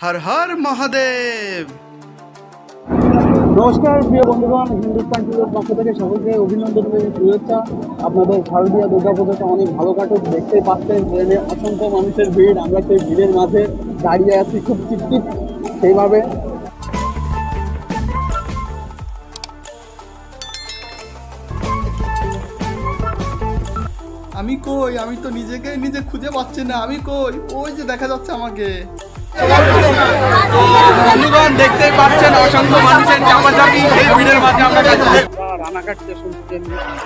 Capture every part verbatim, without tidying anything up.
হর হর মহাদেব। নমস্কার প্রিয় বন্ধুগণ, হিন্দুস্তান টিভির পক্ষ থেকে সকলকে অভিনন্দন এবং শুভেচ্ছা। আপনাদের শারদীয় দুর্গাপুজোটা অনেক ভালো কাটুক। দেখতেই পাচ্ছেন ট্রেনে অসংখ্য মানুষের ভিড়, আমরা সেই ভিড়ের মাঝে দাঁড়িয়ে আছি খুব চিপচিপ সেইভাবে। আমি কই? আমি তো নিজেকে নিজে খুঁজে পাচ্ছি না। আমি কই? ওই যে দেখা যাচ্ছে আমাকে। বন্ধুগণ দেখতেই পাচ্ছেন অসংখ্য মানুষের চাপাচাপি, সেই ভিড়ের মাঝে আমরা রানাঘাট স্টেশন ট্রেন।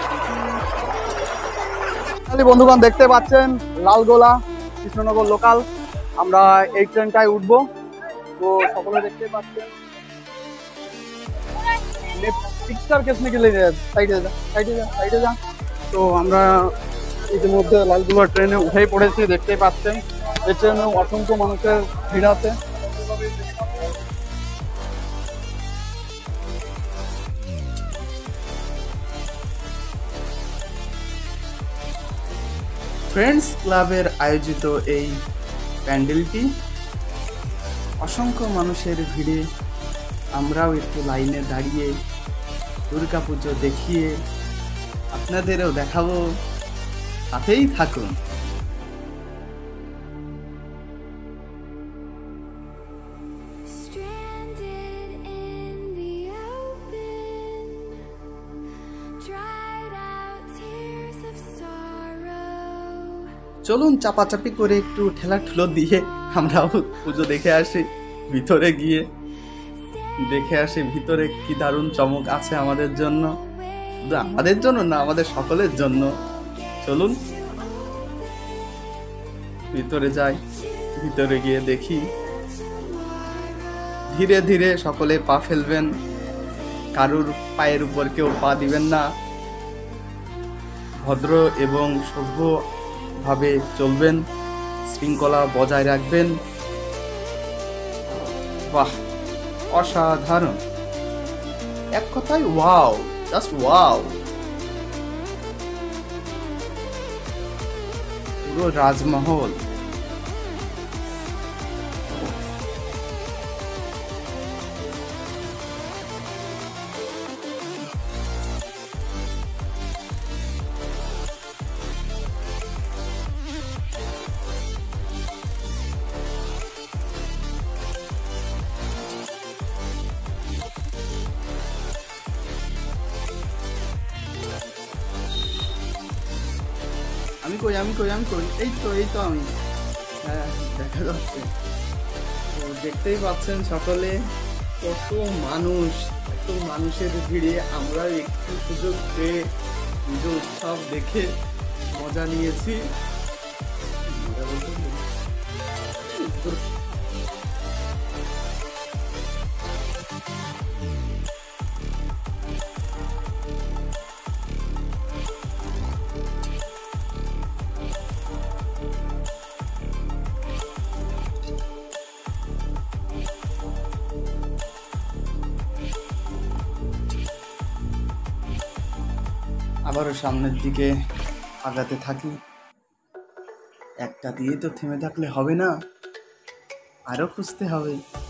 বন্ধুগণ দেখতে পাচ্ছেন লালগোলা কৃষ্ণনগর লোকাল, আমরা এই ট্রেনটায় উঠবো। তো সকলে দেখতে পাচ্ছেন পিকচার কেসনে গেলে সাইডে যা সাইডে যা সাইডে যা তো আমরা ইতিমধ্যে লালগোলা ট্রেনে উঠেই পড়েছি। দেখতেই পাচ্ছেন এই ট্রেনে অসংখ্য মানুষের ভিড় আছে। ফ্রেন্ডস ক্লাবের আয়োজিত এই প্যান্ডেলটি অসংখ্য মানুষের ভিড়ে আমরাও একটু লাইনে দাঁড়িয়ে দুর্গাপুজো দেখিয়ে আপনাদেরও দেখাবো, সাথেই থাকুন। চলুন চাপাচাপি করে একটু ঠেলা ঠুলো দিয়ে আমরাও পুজো দেখে আসি। ভিতরে গিয়ে দেখে আসি ভিতরে কি দারুণ চমক আছে আমাদের জন্য, শুধু আমাদের জন্য না, আমাদের সকলের জন্য। চলুন ভিতরে যাই, ভিতরে গিয়ে দেখি। ধীরে ধীরে সকলে পা ফেলবেন, কারুর পায়ের উপর কেউ পা দিবেন না। ভদ্র এবং সভ্য ভাবে চলবেন, শৃঙ্খলা বজায় রাখবেন। বাহ, অসাধারণ, এক কথায় ওয়াও, জাস্ট ওয়াও। পুরো রাজমহল। আমি কই আমি কই আমি কই এই তো এই তো আমি। হ্যাঁ, দেখা যাচ্ছে। তো দেখতেই পাচ্ছেন সকলে কত মানুষ, এত মানুষের ভিড়ে আমরা একটু সুযোগ পেয়ে পুজো উৎসব দেখে মজা নিয়েছি। আবারও সামনের দিকে আগাতে থাকি। একটা দিয়ে তো থেমে থাকলে হবে না, আরো খুঁজতে হবে।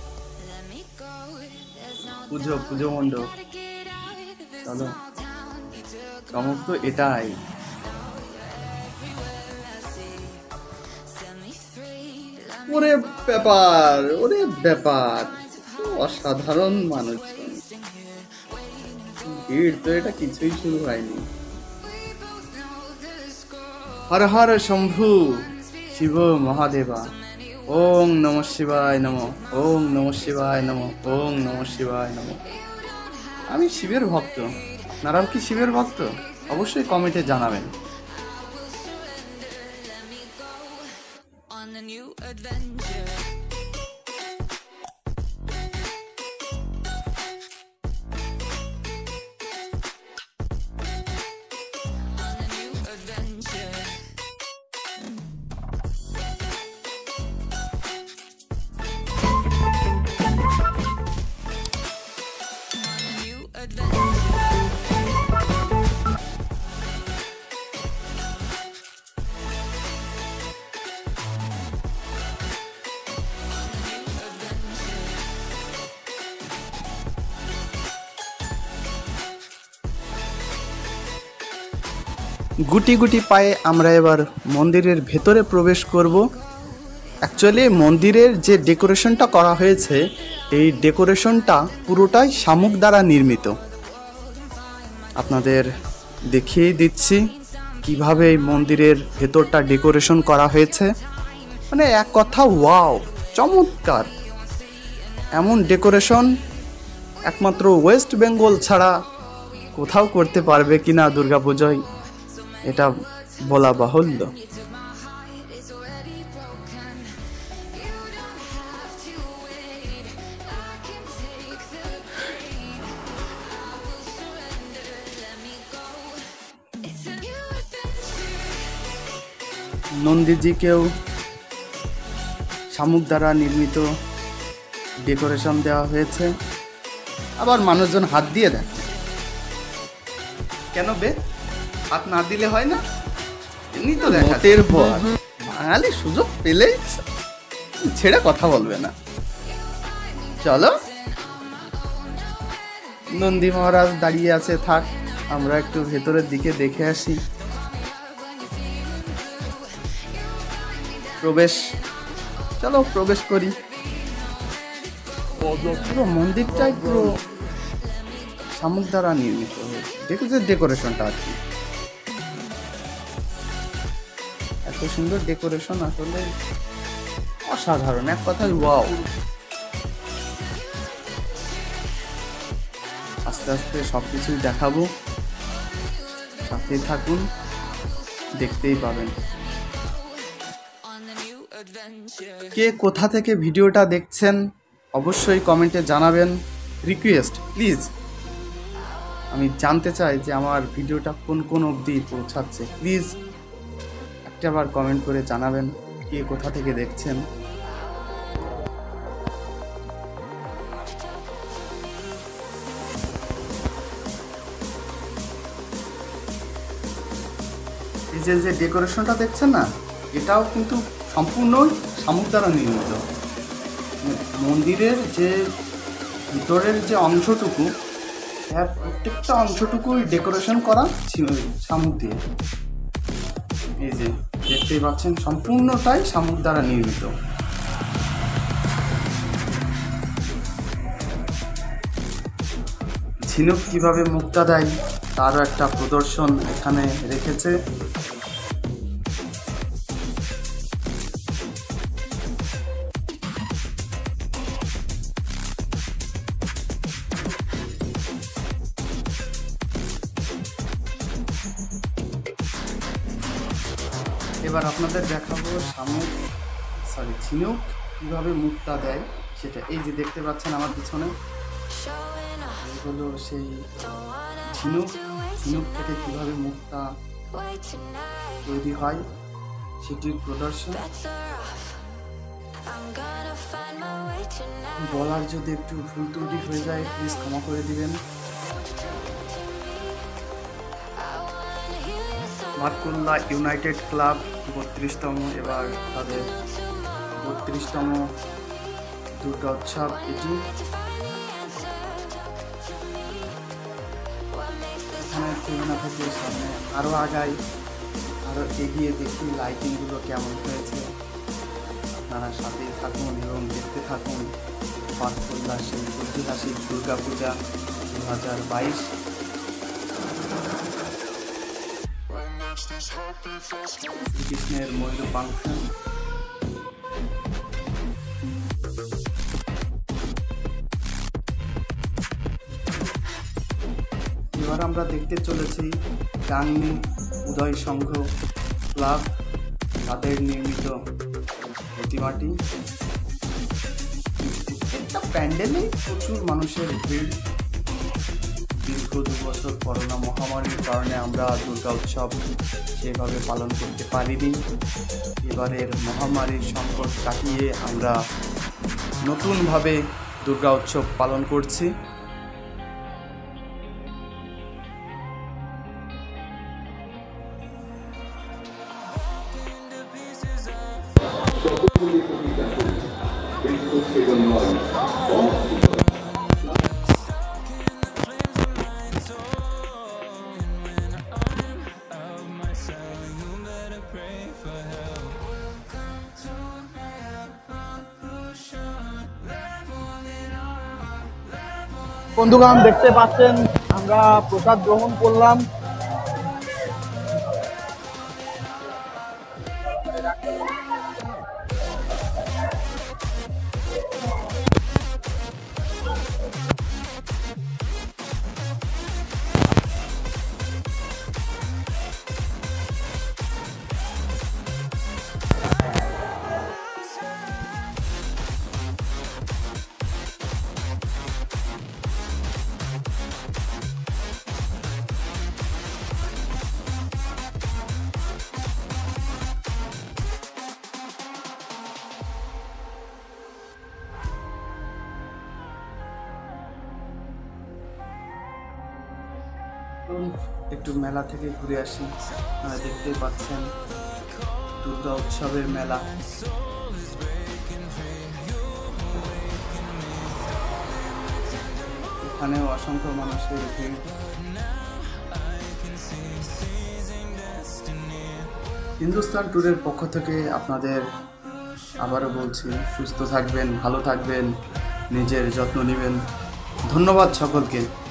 পুজো পুজো মণ্ডপ, চলো, চমক তো এটাই। ওরে ব্যাপার, ওরে ব্যাপার, অসাধারণ মানুষ। ভিড় তো এটা কিছুই শুরু হয়নি। হর হর শম্ভু শিব মহাদেবা, ওং নম শিবায় নম, ওং নম শিবায় নম, ওং নম শিবায় নম। আমি শিবের ভক্ত, আপনারাও কি শিবের ভক্ত? অবশ্যই কমেন্টে জানাবেন। গুটি গুটি পায়ে আমরা এবার মন্দিরের ভেতরে প্রবেশ করব। অ্যাকচুয়ালি মন্দিরের যে ডেকোরেশনটা করা হয়েছে এই ডেকোরেশনটা পুরোটাই শামুক দ্বারা নির্মিত। আপনাদের দেখিয়ে দিচ্ছি কিভাবে এই মন্দিরের ভেতরটা ডেকোরেশন করা হয়েছে। মানে এক কথা ওয়াও, চমৎকার। এমন ডেকোরেশন একমাত্র ওয়েস্ট বেঙ্গল ছাড়া কোথাও করতে পারবে কিনা দুর্গাপুজোয় এটা বলা বাহুল্য। নন্দীজিকেও শামুক দ্বারা নির্মিত ডেকোরেশন দেওয়া হয়েছে। আবার মানুষজন হাত দিয়ে দেয় কেন বে? হাত না দিলে হয় না? এমনি তো দেখাতের পর বাঙালি সুযোগ পেলেই ছেড়ে কথা বলবে না। চলো, নন্দী মহারাজ দাঁড়িয়ে আছে, থাক আমরা একটু ভেতরের দিকে দেখে আসি। প্রবেশ, চলো প্রবেশ করি। পুরো মন্দিরটাই পুরো শামুক দ্বারা নির্মিত, দেখো যে ডেকোরেশনটা আর কি, এত সুন্দর ডেকোরেশন, আসলে অসাধারণ, এক কথায় ওয়াও। আস্তে আস্তে সব কিছুই দেখাবো, সাথেই থাকুন, দেখতেই পাবেন। কে কোথা থেকে ভিডিওটা দেখছেন অবশ্যই কমেন্টে জানাবেন। রিকোয়েস্ট প্লিজ, আমি জানতে চাই যে আমার ভিডিওটা কোন কোন অবধি পৌঁছাচ্ছে। প্লিজ একটাবার কমেন্ট করে জানাবেন কে কোথা থেকে দেখছেন। এই যে যে ডেকোরেশনটা দেখছেন না, এটাও কিন্তু সম্পূর্ণই শামুক দ্বারা নির্মিত। মন্দিরের যে ভিতরের যে অংশটুকু, হ্যাঁ প্রত্যেকটা অংশটুকুই ডেকোরেশন করা শামুক দিয়ে। এই যে দেখতেই পাচ্ছেন সম্পূর্ণটাই শামুক দ্বারা নির্মিত। ঝিনুক কিভাবে মুক্তা দেয় তারও একটা প্রদর্শন এখানে রেখেছে। এবার আপনাদের দেখাবো শামুক সরি ঝিনুক কীভাবে মুক্তা দেয় সেটা। এই যে দেখতে পাচ্ছেন আমার পিছনে, এগুলো সেই ঝিনুক, ঝিনুক থেকে কীভাবে মুক্তা তৈরি হয় সেটির প্রদর্শন। বলার যদি একটু ভুল ত্রুটি হয়ে যায় প্লিজ ক্ষমা করে দিবেন। ভাটকুল্লা ইউনাইটেড ক্লাব বত্রিশতম, এবার তাদের বত্রিশতম দুর্গা উৎসব এটি। এখানে তুলনা থেকে সামনে আরও আগাই, আরও এগিয়ে দেখি লাইটিংগুলো কেমন হয়েছে। আপনারা সাথেই থাকুন এবং দেখতে থাকুন ভাটকুল্লা সেই ঐতিহাসিক দুর্গা পূজা দু হাজার বাইশ। শ্রীকৃষ্ণের ময়ূরপাঙ্খ। এবার আমরা দেখতে চলেছি গাংনী উদয় সংঘ ক্লাব, তাদের নির্মিত প্রতিমাটি। প্রত্যেকটা প্যান্ডেলে প্রচুর মানুষের ভিড়। দীর্ঘ দু বছর করোনা মহামারীর কারণে আমরা দুর্গা উৎসব সেভাবে পালন করতে পারিনি। এবারের মহামারীর সংকট কাটিয়ে আমরা নতুনভাবে দুর্গা উৎসব পালন করছি। বন্ধুগণ দেখতে পাচ্ছেন আমরা প্রসাদ গ্রহণ করলাম। একটু মেলা থেকে ঘুরে আসি। আপনারা দেখতেই পাচ্ছেন দুর্গা উৎসবের মেলা। এখানেও অসংখ্য মানুষের ভিড়। হিন্দুস্তান ট্যুরের পক্ষ থেকে আপনাদের আবারও বলছি, সুস্থ থাকবেন, ভালো থাকবেন, নিজের যত্ন নেবেন। ধন্যবাদ সকলকে।